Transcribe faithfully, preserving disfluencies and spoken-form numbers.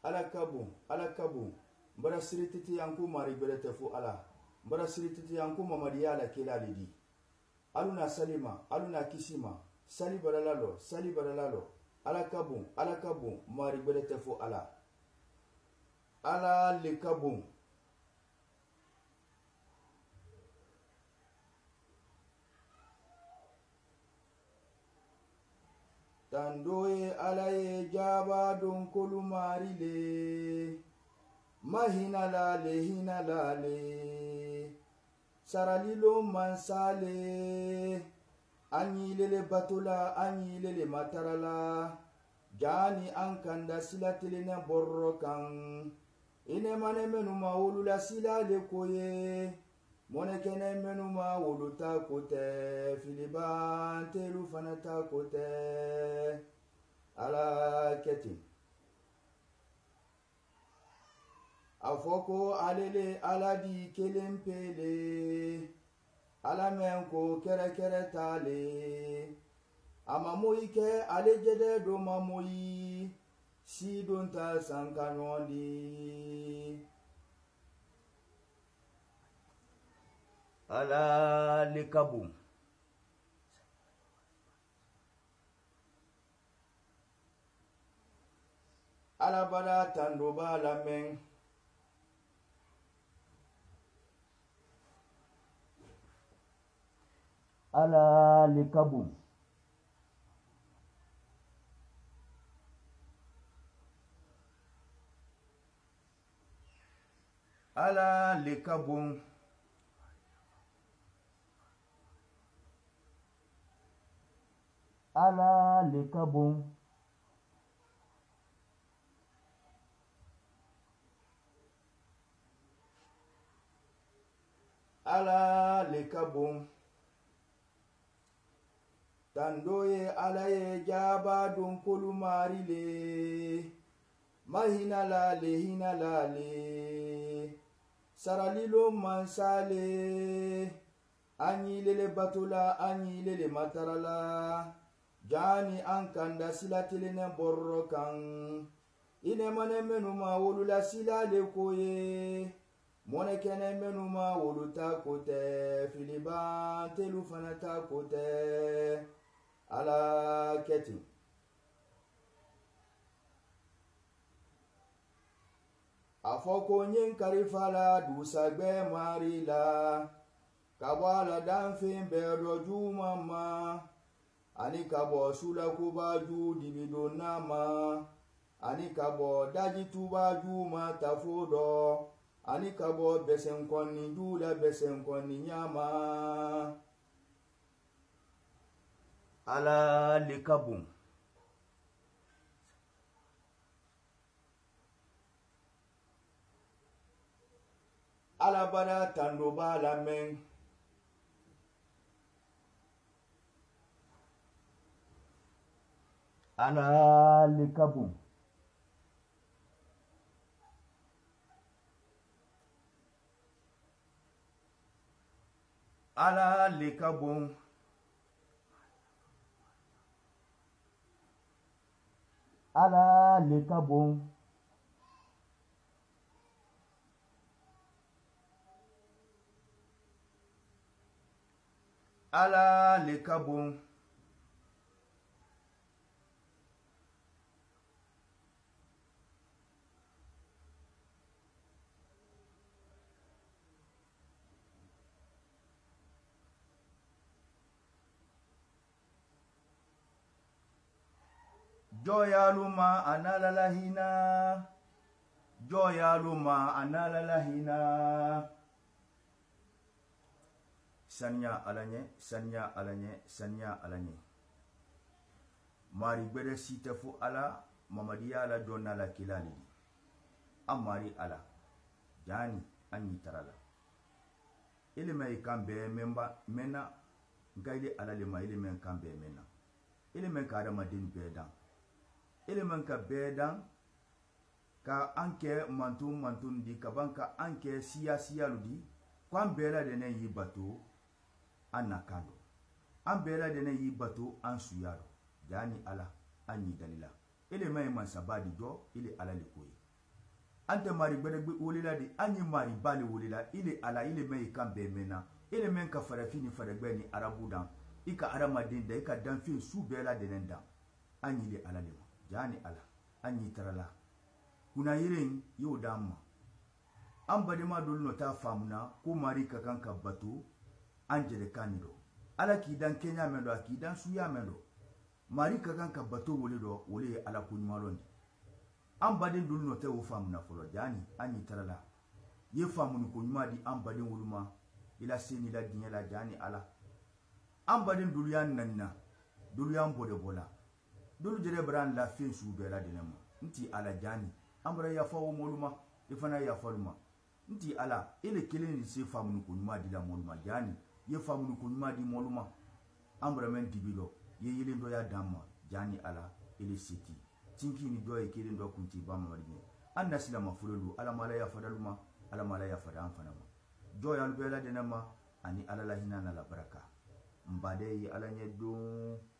ala kabu ala kabu mbara sirititi yanku mari belete fu ala mbara sirititi yanku mamadiya ala kila lidi aluna salima aluna kisima sali baralalo sali baralalo ala kabu ala kabu mari belete fu ala ala le kabu tandoye alaye jaba don kolu marile mahina lale hina lale saralilo mansale anyilele batula anyilele matarala jani ankanda silatelene borrokan ine mane menuma wulula silale koye mone kene menuma wuluta kote filiban telu fanata kote ala keti afoko alele aladi kelempele ala menko kere kere tale amamoyi ke alejede do mamoyi si don ta sankanondi ala likabu ala bada tandoba lamen ala likabu ala likabu ala likabu ala likabu tandoye alaye jaba don kolu marile mahina lale hina lale saralilo mansale anyilele batula anyilele matarala jani ankanda silatelene borrokan ine mane menuma wulula silale koye mone kene menuma wuluta kote filiban telu fanata kote ala keti afoko nyin karifala dusagbe marila kabwala danfin bedo jumama ani kabo sula kubaju dibido nama ani kabo daji tubaju matafudo ani kabo besenkoni dula besenkoni nyama ala likabu ala bada tandoba lamen ala likabu ala likabu ala likabu ala likabu joyaluma analalahina joyaluma analalahina sanya alanye sanya alanye sanya alanye mari gbede sitefu ala mamadiya ala donna la kilali amari ala jani anyi tarala ilime kambe memba mena ngaide ala lima ilime kambe mena ilime kada madin bedan ilime ka bedan ka anke mantun mantun di kabanka anke siya siya ludi kwan bela dene yi batu anakando an bela dene yi batu an suyaro jani ala anyi dalila ile mai man sabadi jo ile ala likoyi ante mari gbedegbe wolila di anyi mari bali wolila ile ala ile me kan be mena ile men ka farafini faragbe ni arabu dan ika aramadin da ika dan fi su bela denen dan anyi le ala le jani ala anyi tarala kuna yirin yau damma an bade ma dole no ta famuna ko mari ka kan ka bato an jere kaniro ala ki dan kenya mendo ki dan suya mendo mari ka kan ka bato wole do wole ala ko nyumalon an bade dole no ta wo famuna folo jani anyi tarala ye famunu ko nyumadi an bade wuluma ila seni la dinya la jani ala an bade duluyan nanna duluyan bode bola dulu jere bran la fin su bela denema nti ala jani amra ya fawo moluma ifana ya faluma nti ala ile kelen ni se famunu ko nyuma di la moluma jani ye famunu ko nyuma di moluma amra men dibilo ye yele ndo ya damma jani ala ile siti tinki ni do ye kelen do kunti bamma marine anna silama fululu ala mala ya fadaluma ala mala ya fadan fanama do ya bela denema ani ala la hinana la baraka mbade yi ala nye don